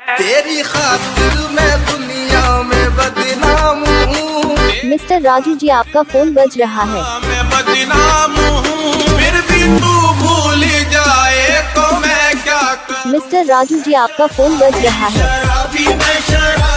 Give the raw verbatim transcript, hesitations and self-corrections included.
तेरी खातिर मैं दुनिया में बदनाम हूँ। मिस्टर राजू जी आपका फोन बज रहा है। मैं बदनाम हूँ, फिर भी तू भूल जाए तो मैं क्या करूँ। मिस्टर राजू जी आपका फोन बज रहा है। शराबी मैं शराबी